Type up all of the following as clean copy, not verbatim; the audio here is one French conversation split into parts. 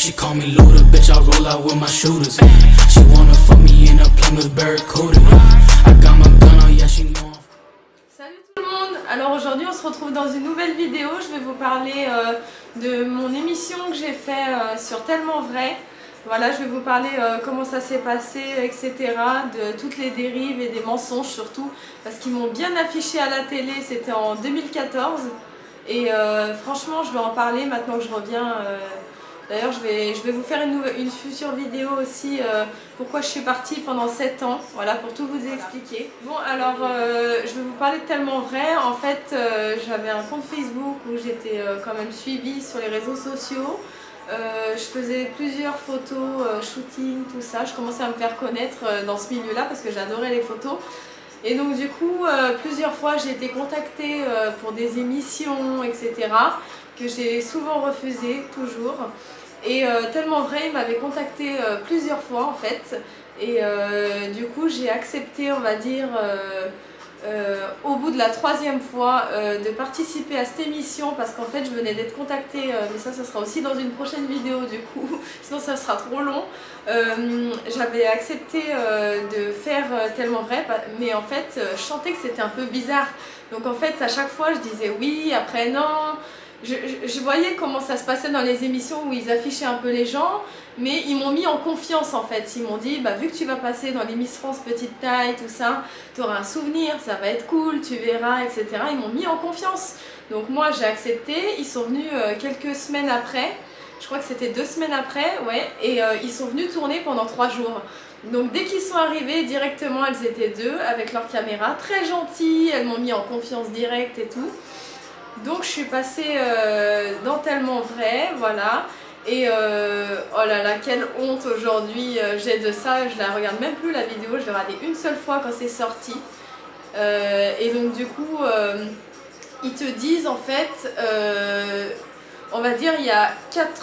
She call me Luda, bitch, I roll out with my shooters. She wanna fuck me in a Plymouth Barracuda. I got my gun on, yeah, she know. Salut tout le monde. Alors aujourd'hui on se retrouve dans une nouvelle vidéo. Je vais vous parler de mon émission que j'ai fait sur Tellement Vrai. Voilà, je vais vous parler comment ça s'est passé, etc. De toutes les dérives et des mensonges surtout. Parce qu'ils m'ont bien affiché à la télé, c'était en 2014. Et franchement je vais en parler maintenant que je reviens. D'ailleurs je vais vous faire une future vidéo aussi pourquoi je suis partie pendant 7 ans. Voilà, pour tout vous expliquer. Bon alors je vais vous parler de Tellement Vrai. En fait j'avais un compte Facebook où j'étais quand même suivie sur les réseaux sociaux. Je faisais plusieurs photos, shooting, tout ça. Je commençais à me faire connaître dans ce milieu-là parce que j'adorais les photos. Et donc du coup, plusieurs fois j'ai été contactée pour des émissions, etc. que j'ai souvent refusé, toujours. Et Tellement Vrai, il m'avait contactée plusieurs fois en fait. Et du coup, j'ai accepté, on va dire... au bout de la 3e fois de participer à cette émission parce qu'en fait je venais d'être contactée, mais ça sera aussi dans une prochaine vidéo du coup, sinon ça sera trop long. J'avais accepté de faire Tellement Vrai, mais en fait je sentais que c'était un peu bizarre, donc en fait à chaque fois je disais oui, après non. Je voyais comment ça se passait dans les émissions où ils affichaient un peu les gens, mais ils m'ont mis en confiance en fait. Ils m'ont dit, bah, vu que tu vas passer dans les Miss France petite taille, tout ça, tu auras un souvenir, ça va être cool, tu verras, etc. Ils m'ont mis en confiance. Donc moi j'ai accepté, ils sont venus quelques semaines après, je crois que c'était 2 semaines après, ouais, et ils sont venus tourner pendant 3 jours. Donc dès qu'ils sont arrivés, directement elles étaient 2 avec leur caméra, très gentilles, elles m'ont mis en confiance directe et tout. Donc je suis passée dans Tellement Vrai, voilà. Et oh là là, quelle honte aujourd'hui j'ai de ça. Je la regarde même plus la vidéo, je l'ai regardée une seule fois quand c'est sorti. Et donc du coup, ils te disent en fait, on va dire il y a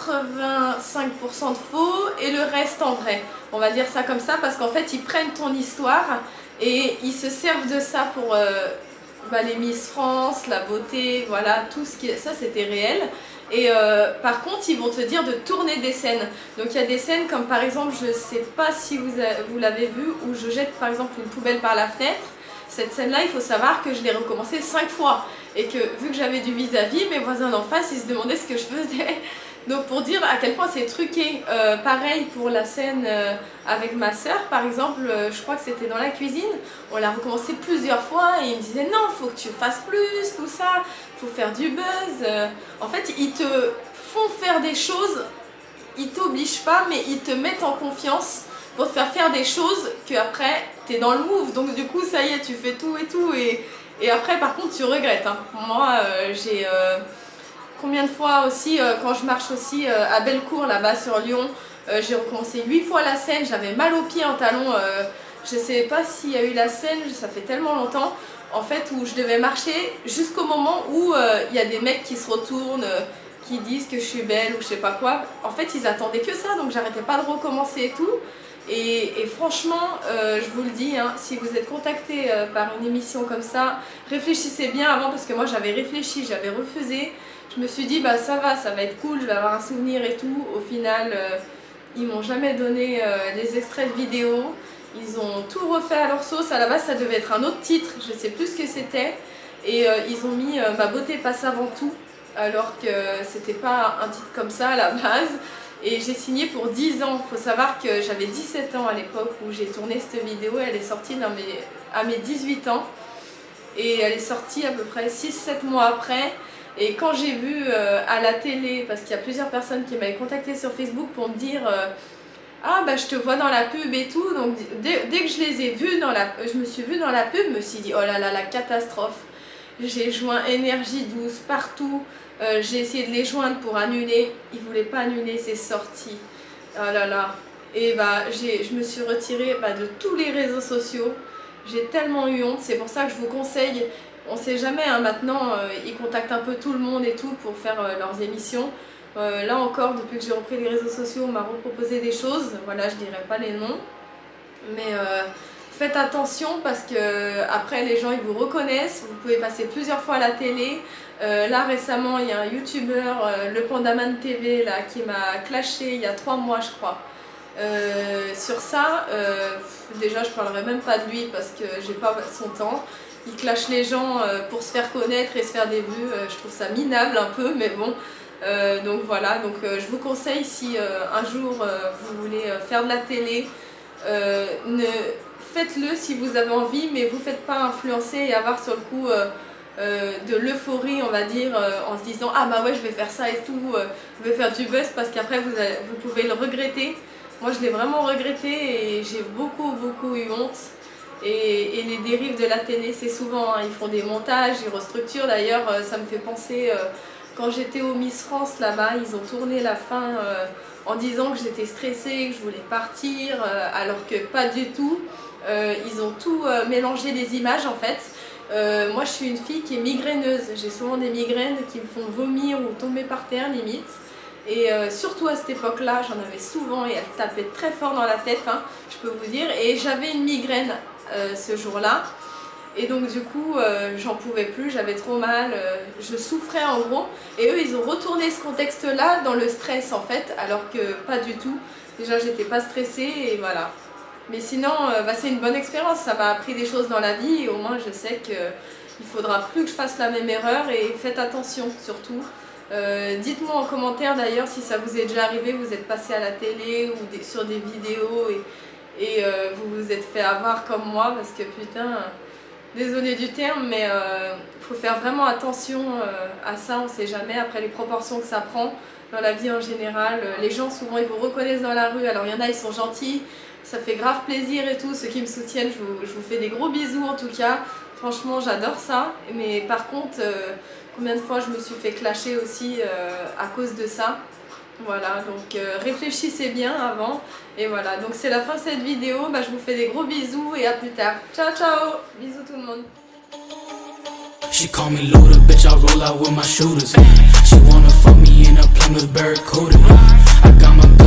85% de faux et le reste en vrai. On va dire ça comme ça parce qu'en fait ils prennent ton histoire et ils se servent de ça pour... bah, les Miss France, la beauté, voilà, tout ce qui... ça c'était réel. Et par contre ils vont te dire de tourner des scènes. Donc il y a des scènes comme par exemple, je sais pas si vous l'avez vu, où je jette par exemple une poubelle par la fenêtre. Cette scène là, il faut savoir que je l'ai recommencé 5 fois. Et que vu que j'avais du vis-à-vis, mes voisins d'en face ils se demandaient ce que je faisais. Donc pour dire à quel point c'est truqué. Pareil pour la scène avec ma soeur par exemple, je crois que c'était dans la cuisine, on l'a recommencé plusieurs fois et ils me disaient non, faut que tu fasses plus, tout ça, faut faire du buzz. En fait ils te font faire des choses, ils t'obligent pas mais ils te mettent en confiance pour te faire des choses que après t'es dans le move, donc du coup ça y est, tu fais tout et après par contre tu regrettes, hein. Moi j'ai... combien de fois aussi, quand je marche aussi à Bellecour, là-bas sur Lyon, j'ai recommencé 8 fois la scène, j'avais mal aux pieds en talons, je ne sais pas s'il y a eu la scène, ça fait tellement longtemps, en fait, où je devais marcher jusqu'au moment où il y a des mecs qui se retournent, qui disent que je suis belle ou je sais pas quoi. En fait, ils attendaient que ça, donc j'arrêtais pas de recommencer et tout. Et franchement, je vous le dis, hein, si vous êtes contacté par une émission comme ça, réfléchissez bien avant, parce que moi j'avais réfléchi, j'avais refusé. Je me suis dit, bah ça va être cool, je vais avoir un souvenir et tout. Au final, ils m'ont jamais donné des extraits de vidéos. Ils ont tout refait à leur sauce. À la base, ça devait être un autre titre, je sais plus ce que c'était. Et ils ont mis Ma beauté passe avant tout, alors que c'était pas un titre comme ça à la base. Et j'ai signé pour 10 ans. Il faut savoir que j'avais 17 ans à l'époque où j'ai tourné cette vidéo. Elle est sortie à mes 18 ans. Et elle est sortie à peu près 6-7 mois après. Et quand j'ai vu à la télé, parce qu'il y a plusieurs personnes qui m'avaient contacté sur Facebook pour me dire ah bah je te vois dans la pub et tout, donc dès que je les ai vus je me suis vue dans la pub, je me suis dit oh là là, la catastrophe. J'ai joint Énergie 12 partout, j'ai essayé de les joindre pour annuler, ils voulaient pas annuler, c'est sorti. Oh là là. Et bah je me suis retirée de tous les réseaux sociaux, j'ai tellement eu honte, c'est pour ça que je vous conseille. On sait jamais, hein, maintenant ils contactent un peu tout le monde et tout pour faire leurs émissions. Là encore, depuis que j'ai repris les réseaux sociaux, on m'a reproposé des choses. Voilà, je dirais pas les noms. Mais faites attention parce que après les gens ils vous reconnaissent, vous pouvez passer plusieurs fois à la télé. Là récemment il y a un youtubeur, le Pandaman TV là, qui m'a clashé il y a 3 mois je crois. Sur ça, déjà je parlerai même pas de lui parce que j'ai pas son temps. Il clash les gens pour se faire connaître et se faire des vues, je trouve ça minable un peu, mais bon. Donc voilà, donc je vous conseille si un jour vous voulez faire de la télé, faites-le si vous avez envie, mais vous ne faites pas influencer et avoir sur le coup de l'euphorie, on va dire, en se disant ah bah ouais je vais faire ça et tout, je vais faire du buzz, parce qu'après vous pouvez le regretter. Moi je l'ai vraiment regretté et j'ai beaucoup eu honte. Et les dérives de la télé, c'est souvent, hein, ils font des montages, ils restructurent. D'ailleurs, ça me fait penser, quand j'étais au Miss France là-bas, ils ont tourné la fin en disant que j'étais stressée, que je voulais partir, alors que pas du tout. Ils ont tout mélangé les images en fait. Moi je suis une fille qui est migraineuse, j'ai souvent des migraines qui me font vomir ou tomber par terre limite. Et surtout à cette époque-là, j'en avais souvent et elle tapait très fort dans la tête, hein, je peux vous dire. Et j'avais une migraine ce jour-là. Et donc du coup, j'en pouvais plus, j'avais trop mal, je souffrais en gros. Et eux, ils ont retourné ce contexte-là dans le stress en fait, alors que pas du tout. Déjà, j'étais pas stressée et voilà. Mais sinon, bah, c'est une bonne expérience, ça m'a appris des choses dans la vie et au moins je sais qu'il ne faudra plus que je fasse la même erreur et faites attention surtout. Dites-moi en commentaire d'ailleurs si ça vous est déjà arrivé, vous êtes passé à la télé ou sur des vidéos et vous vous êtes fait avoir comme moi parce que putain, désolé du terme, mais faut faire vraiment attention à ça, on ne sait jamais après les proportions que ça prend dans la vie en général. Les gens souvent ils vous reconnaissent dans la rue, alors il y en a ils sont gentils, ça fait grave plaisir et tout, ceux qui me soutiennent, je vous fais des gros bisous en tout cas, franchement j'adore ça, mais par contre combien de fois je me suis fait clasher aussi à cause de ça. Voilà, donc réfléchissez bien avant. Et voilà, donc c'est la fin de cette vidéo. Bah, je vous fais des gros bisous et à plus tard. Ciao, ciao. Bisous tout le monde. She call me loader, bitch, I roll out with my shooters. She wanna fuck me in a Plymouth Barracuda. I got my